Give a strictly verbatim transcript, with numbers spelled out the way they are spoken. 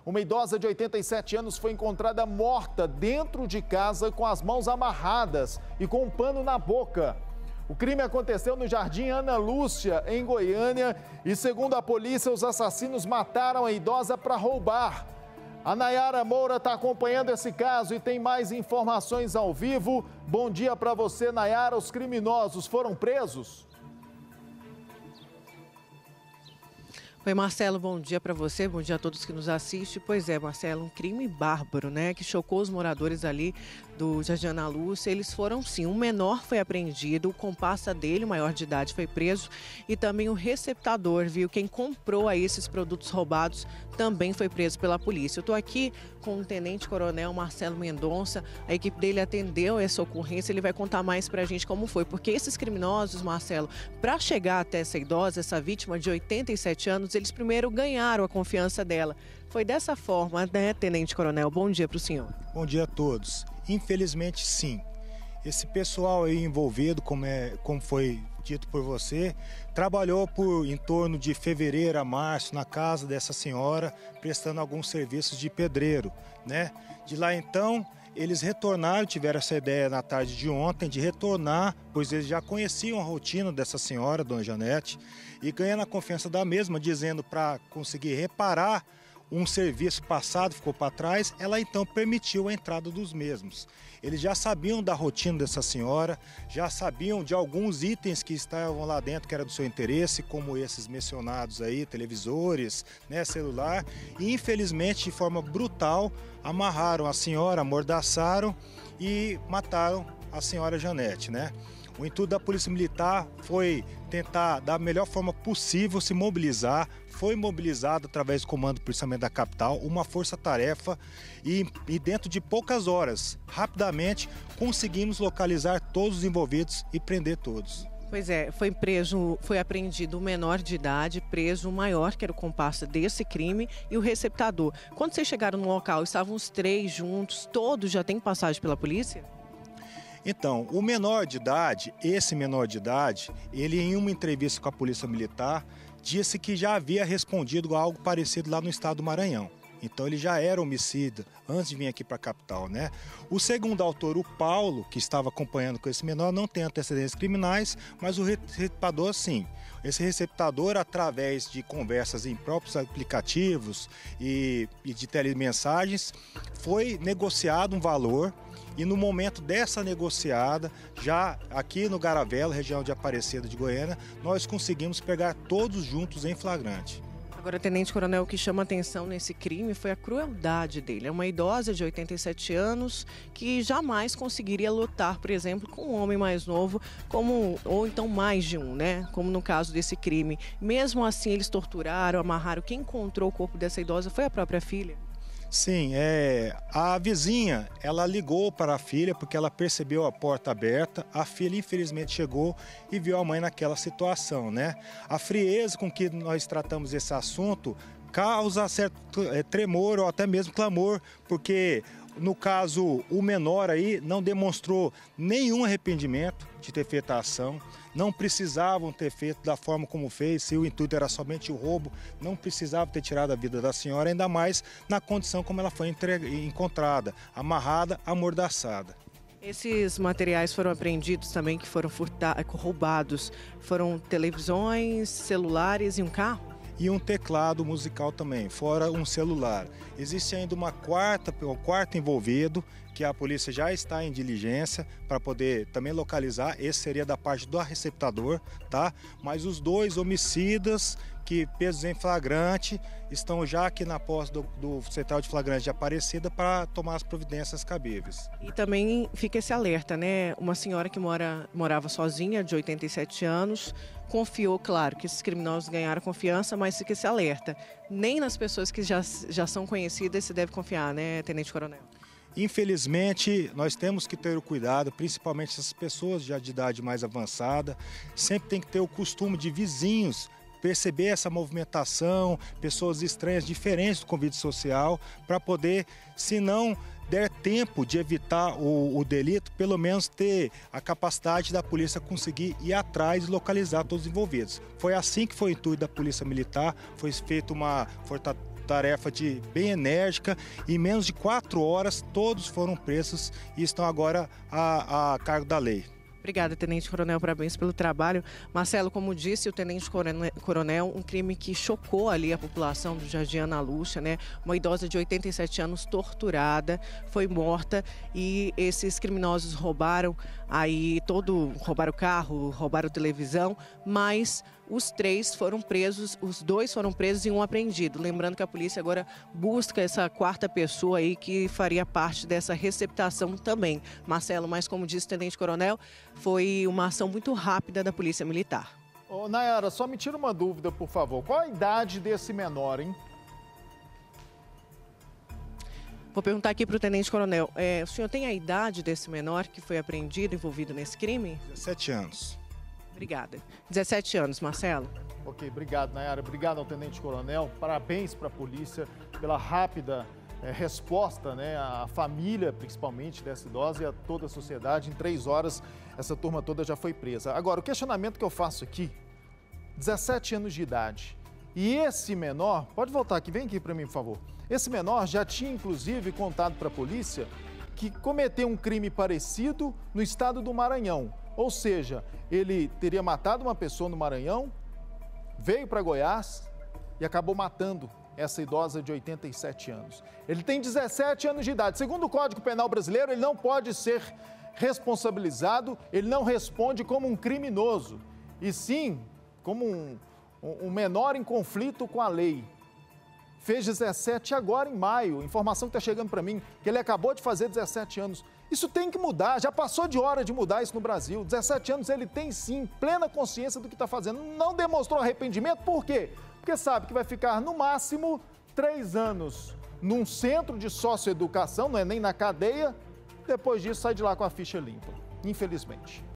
Uma idosa de oitenta e sete anos foi encontrada morta dentro de casa com as mãos amarradas e com um pano na boca. O crime aconteceu no Jardim Ana Lúcia, em Goiânia, e segundo a polícia, os assassinos mataram a idosa para roubar. A Nayara Moura está acompanhando esse caso e tem mais informações ao vivo. Bom dia para você, Nayara. Os criminosos foram presos? Oi, Marcelo, bom dia para você, bom dia a todos que nos assistem. Pois é, Marcelo, um crime bárbaro, né, que chocou os moradores ali do Jardim Ana Lúcia. Eles foram, sim, um menor foi apreendido, o comparsa dele, o maior de idade, foi preso e também o receptador, viu? Quem comprou aí esses produtos roubados também foi preso pela polícia. Eu estou aqui com o tenente-coronel Marcelo Mendonça, a equipe dele atendeu essa ocorrência, ele vai contar mais para a gente como foi, porque esses criminosos, Marcelo, para chegar até essa idosa, essa vítima de oitenta e sete anos, eles primeiro ganharam a confiança dela. Foi dessa forma, né, tenente-coronel? Bom dia para o senhor. Bom dia a todos. Infelizmente, sim. Esse pessoal aí envolvido, como, é, como foi dito por você, trabalhou por em torno de fevereiro a março na casa dessa senhora, prestando alguns serviços de pedreiro, né? De lá então, eles retornaram, tiveram essa ideia na tarde de ontem de retornar, pois eles já conheciam a rotina dessa senhora, dona Janete, e ganhando a confiança da mesma, dizendo para conseguir reparar um serviço passado, ficou para trás, ela então permitiu a entrada dos mesmos. Eles já sabiam da rotina dessa senhora, já sabiam de alguns itens que estavam lá dentro que era do seu interesse, como esses mencionados aí, televisores, né, celular, e infelizmente de forma brutal amarraram a senhora, amordaçaram e mataram a senhora Janete, né? O intuito da Polícia Militar foi tentar, da melhor forma possível, se mobilizar. Foi mobilizado através do Comando de Policiamento da Capital uma força-tarefa e, e dentro de poucas horas, rapidamente, conseguimos localizar todos os envolvidos e prender todos. Pois é, foi preso, foi apreendido o menor de idade, preso o maior, que era o comparsa desse crime, e o receptador. Quando vocês chegaram no local, estavam os três juntos, todos já têm passagem pela polícia? Então, o menor de idade, esse menor de idade, ele em uma entrevista com a Polícia Militar, disse que já havia respondido a algo parecido lá no estado do Maranhão. Então ele já era homicida antes de vir aqui para a capital, né? O segundo autor, o Paulo, que estava acompanhando com esse menor, não tem antecedentes criminais, mas o receptador sim. Esse receptador, através de conversas em próprios aplicativos e, e de telemensagens, foi negociado um valor. E no momento dessa negociada, já aqui no Garavelo, região de Aparecida de Goiânia, nós conseguimos pegar todos juntos em flagrante. Agora, tenente-coronel, o que chama atenção nesse crime foi a crueldade dele. É uma idosa de oitenta e sete anos que jamais conseguiria lutar, por exemplo, com um homem mais novo, como, ou então mais de um, né? Como no caso desse crime. Mesmo assim, eles torturaram, amarraram. Quem encontrou o corpo dessa idosa foi a própria filha. Sim, é, a vizinha, ela ligou para a filha porque ela percebeu a porta aberta. A filha, infelizmente, chegou e viu a mãe naquela situação, né? A frieza com que nós tratamos esse assunto causa certo é, tremor ou até mesmo clamor, porque no caso o menor aí não demonstrou nenhum arrependimento de ter feito a ação, não precisavam ter feito da forma como fez, se o intuito era somente o roubo, não precisava ter tirado a vida da senhora, ainda mais na condição como ela foi encontrada, amarrada, amordaçada. Esses materiais foram apreendidos também, que foram furtados, roubados, foram televisões, celulares e um carro? E um teclado musical também, fora um celular. Existe ainda uma quarta, um quarto envolvido, que a polícia já está em diligência para poder também localizar. Esse seria da parte do receptador, tá? Mas os dois homicidas, que presos em flagrante, estão já aqui na posse do, do Central de Flagrante de Aparecida para tomar as providências cabíveis. E também fica esse alerta, né? Uma senhora que mora, morava sozinha, de oitenta e sete anos, confiou, claro, que esses criminosos ganharam confiança, mas fica esse alerta. Nem nas pessoas que já, já são conhecidas se deve confiar, né, Tenente Coronel? Infelizmente, nós temos que ter o cuidado, principalmente essas pessoas já de idade mais avançada, sempre tem que ter o costume de vizinhos perceber essa movimentação, pessoas estranhas, diferentes do convívio social, para poder, se não der tempo de evitar o, o delito, pelo menos ter a capacidade da polícia conseguir ir atrás e localizar todos os envolvidos. Foi assim que foi o intuito da Polícia Militar, foi feita uma tarefa de, bem enérgica. Em menos de quatro horas, todos foram presos e estão agora a, a cargo da lei. Obrigada, Tenente Coronel, parabéns pelo trabalho. Marcelo, como disse o Tenente Coronel, um crime que chocou ali a população do Jardim Ana Lúcia, né? Uma idosa de oitenta e sete anos torturada, foi morta e esses criminosos roubaram aí todo, roubaram o carro, roubaram televisão, mas os três foram presos, os dois foram presos e um apreendido. Lembrando que a polícia agora busca essa quarta pessoa aí que faria parte dessa receptação também. Marcelo, mas como disse o Tenente Coronel, foi uma ação muito rápida da Polícia Militar. Ô, Nayara, só me tira uma dúvida, por favor. Qual a idade desse menor, hein? Vou perguntar aqui para o Tenente Coronel. É, o senhor tem a idade desse menor que foi apreendido, envolvido nesse crime? dezessete anos. Obrigada. dezessete anos, Marcelo. Ok, obrigado, Nayara. Obrigado ao Tenente Coronel. Parabéns para a polícia pela rápida é, resposta, né, à família, principalmente, dessa idosa e a toda a sociedade. Em três horas, essa turma toda já foi presa. Agora, o questionamento que eu faço aqui, dezessete anos de idade. E esse menor, pode voltar aqui, vem aqui para mim, por favor. Esse menor já tinha, inclusive, contado para a polícia que cometeu um crime parecido no estado do Maranhão. Ou seja, ele teria matado uma pessoa no Maranhão, veio para Goiás e acabou matando essa idosa de oitenta e sete anos. Ele tem dezessete anos de idade. Segundo o Código Penal brasileiro, ele não pode ser responsabilizado, ele não responde como um criminoso, e sim como um, um menor em conflito com a lei. Fez dezessete agora em maio, informação que está chegando para mim, que ele acabou de fazer dezessete anos. Isso tem que mudar, já passou de hora de mudar isso no Brasil. dezessete anos ele tem sim plena consciência do que está fazendo. Não demonstrou arrependimento, por quê? Porque sabe que vai ficar no máximo três anos num centro de socioeducação, não é nem na cadeia. Depois disso sai de lá com a ficha limpa, infelizmente.